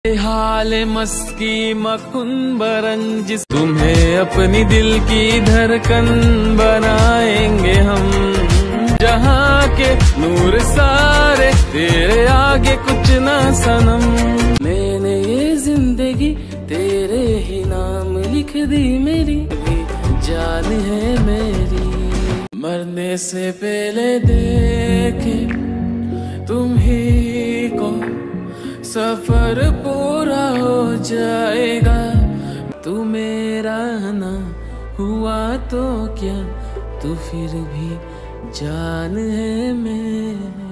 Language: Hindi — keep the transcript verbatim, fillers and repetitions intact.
हाल मस्की मखुन बरंज, तुम्हें अपनी दिल की धड़कन बनाएंगे हम। जहाँ के नूर सारे तेरे आगे कुछ ना सनम। मैंने ये जिंदगी तेरे ही नाम लिख दी, मेरी जान है मेरी। मरने से पहले देखे तुम ही को, सफर पूरा हो जाएगा। तू मेरा ना हुआ तो क्या, तू फिर भी जान है मेरी।